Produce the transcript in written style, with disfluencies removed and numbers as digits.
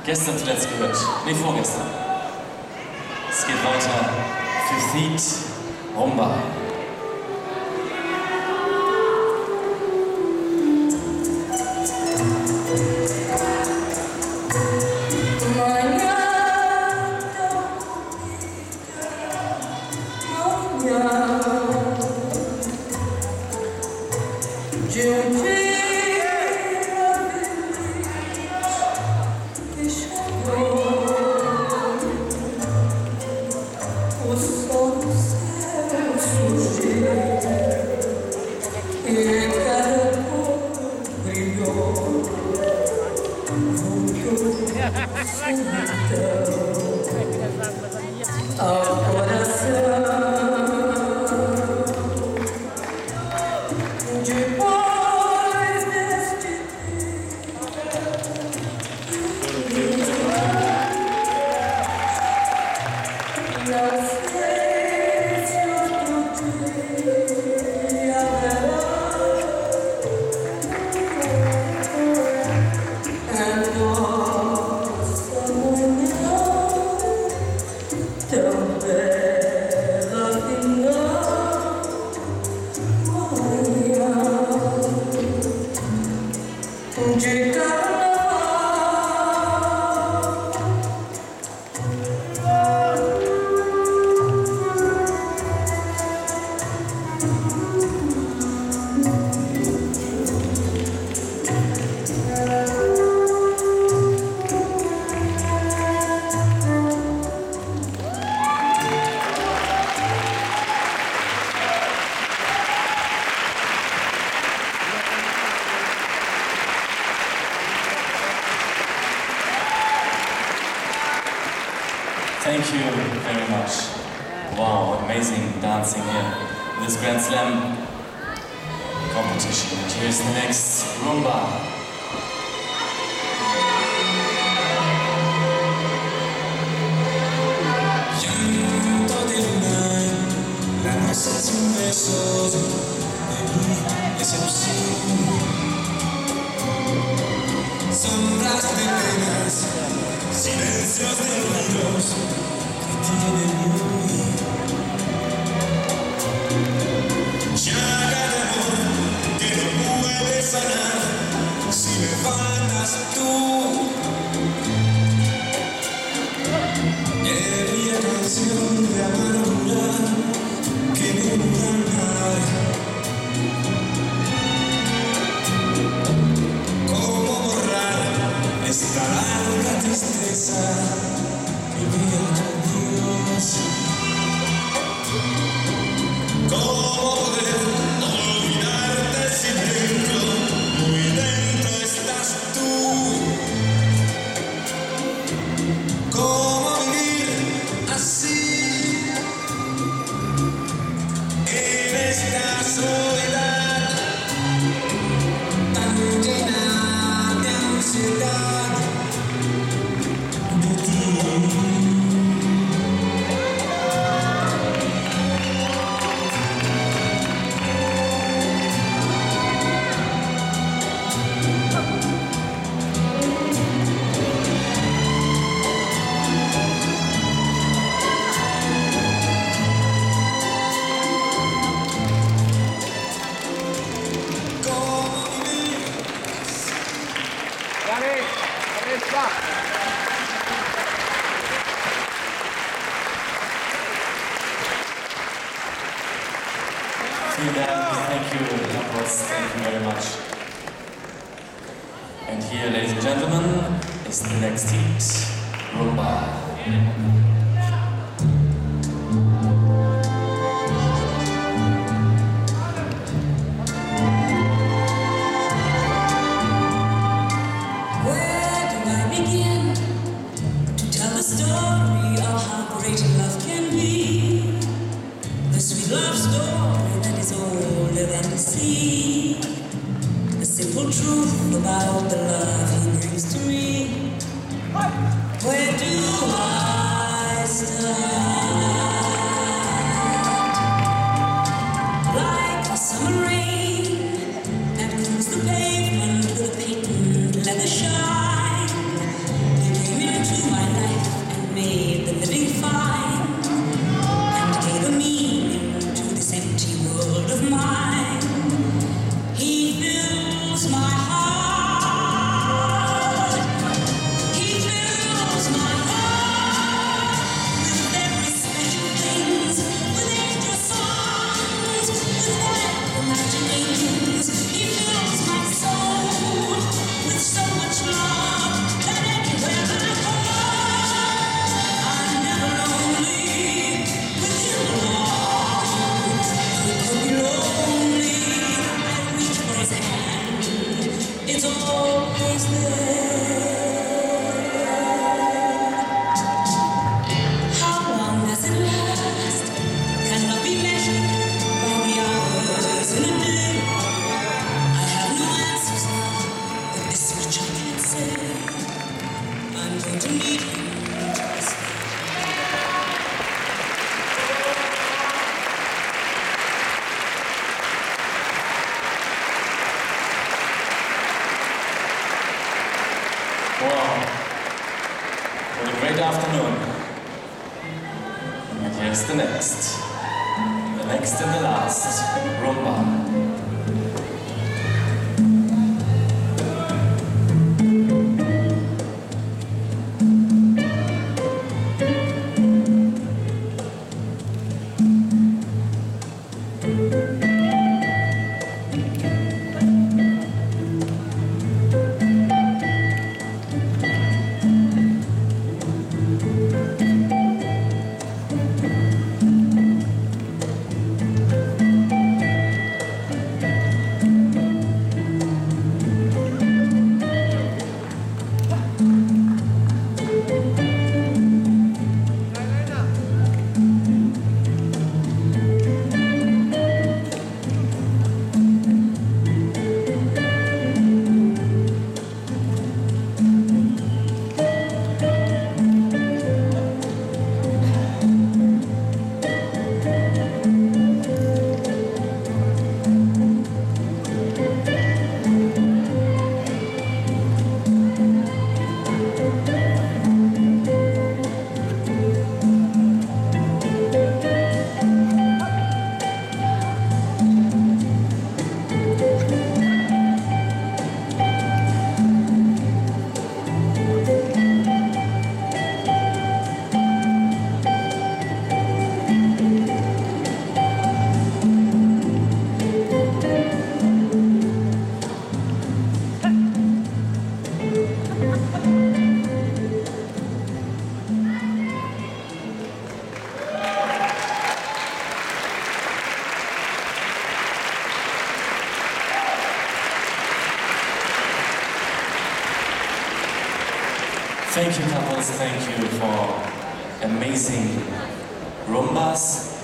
Gestern zuletzt gehört. Nee, vorgestern. Es geht weiter für Feet Rumba. Thank you very much. Wow, amazing dancing here in this Grand Slam competition. And here's the next rumba. Llanto de luna, la noche es un beso de mi decepción. Sombras de penas, silencios de ruidos que tienen hoy. Llaga de amor que no puede sanar si me faltas tú. Quería canción de amargura que me nada. ¿Cómo borrar esta larga tristeza que me adiós? ¿Cómo poder olvidarte si dentro, muy dentro estás tú? ¿Cómo vivir así en esta soledad tan llena de ansiedad de ti? Thank you, Campos. Thank you very much. And here, ladies and gentlemen, is the next heat, rumba. Story of how great love can be, the sweet love story that is older than the sea, the simple truth about the love he brings to me. Where do I start? Like a summer rain that cools the pavement with a patent leather shine, you gave me I'm going to lead you to the sky. Wow, what a great afternoon. And here's the next and the last rumba. Thank you, couples. Thank you for amazing rumbas.